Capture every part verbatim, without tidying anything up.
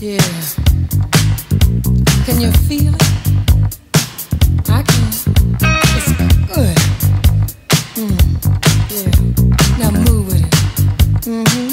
Yeah. Can you feel it? I can. It's good. Mm. Yeah. Now move with it. Mm-hmm.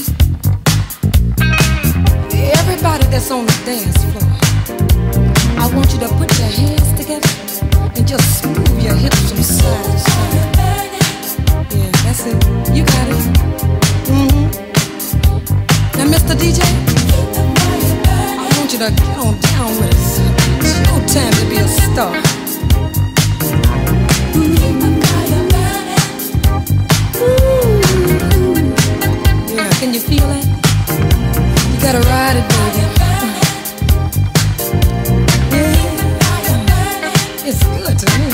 Everybody that's on the dance floor, I want you to put your hands together and just move your hips from side to side. Yeah, that's it. You got it. Mm-hmm. Now, Mister D J, I want you to get on down with us. It's your time to be a star. Yeah, can you feel it? You gotta ride it, baby. Yeah, it's good to me.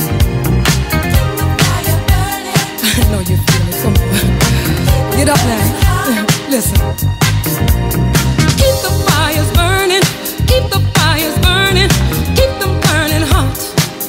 I know you feel it. Come on, get up now. Listen. Keep the fires burning. Keep the fires burning. Keep them burning hot.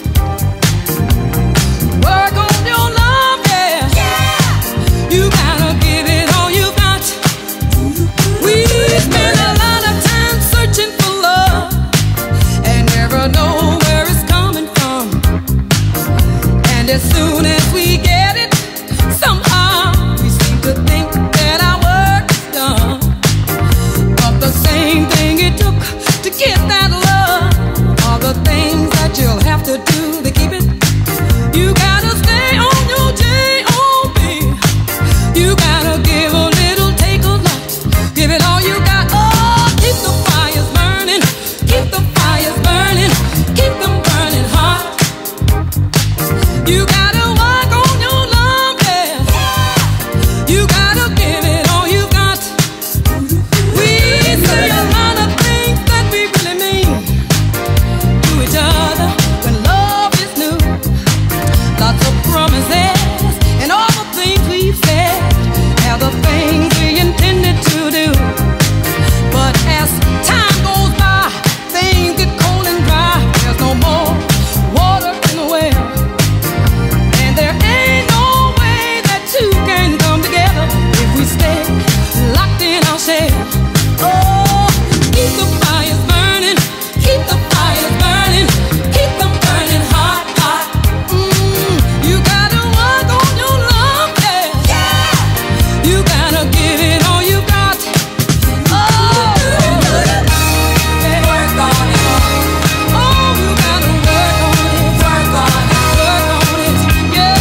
Work on your love, yeah. Yeah. You gotta give it all you got. We spend a lot of time searching for love and never know where it's coming from. And as soon as we get it, somehow we seem to think that our work is done. But the same thing it took to get that love are the things that you'll have to do to keep it. You gotta stay on your J O B. You gotta give a little, take a lot. Give it all you got. Oh, keep the fires burning. Keep the fires burning. Keep them burning hot. You gotta work on your love, yeah. You gotta give it all you got. We say a lot of things that we really mean to each other when love is new. Lots of promises and all the things we've said are the things we intended to do. But as time goes by, things get cold and dry. There's no more water in the well, and there ain't no way that two can come together if we stay locked in our shell. Oh, keep the fires burning. Keep the fires burning. Keep them burning hot, hot. Mm, you gotta work on your love, yeah. Yeah. You gotta give it all you got. Oh, yeah. Work on it. Oh, you gotta work on it. Work on it. Work on it. Yeah.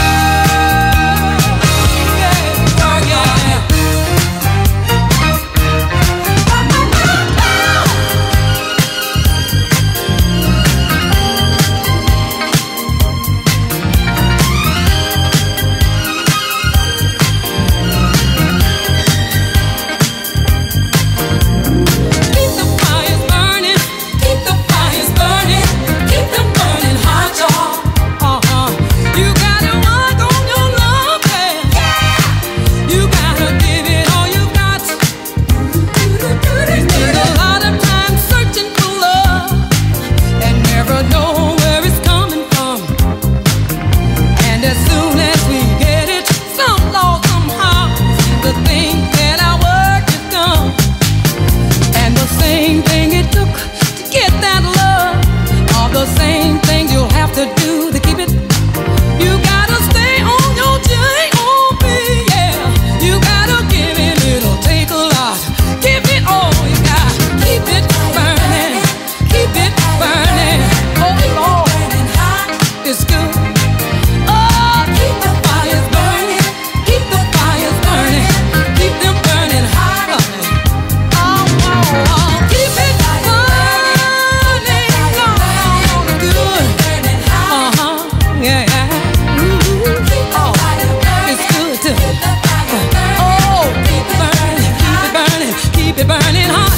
Yeah. Work on it. Keep the fires burning. Keep the fires burning. Keep them burning hot, y'all. Uh-huh. You gotta work on your love, yeah. Yeah. You gotta give it all you got. Spend a lot of time searching for love and never know where it's coming from. And as soon as we get it, somehow, somehow, seem to think that our work is done. And the same thing it took to get that love are the same things you'll have to do to keep it. You gotta stay on your J O B, yeah. You gotta give it little, take a lot. Give it all you got. Keep it burning. Keep it burning. Oh, Lord, it's good. Oh, keep the fires burning. Keep the fires burning. Keep them burning hot. Oh, oh, oh. Keep it burning. Oh, good. Uh-huh. Yeah. Ooh. Oh, it's good too. Oh, keep it burning. Keep it burning. Keep it burning hot.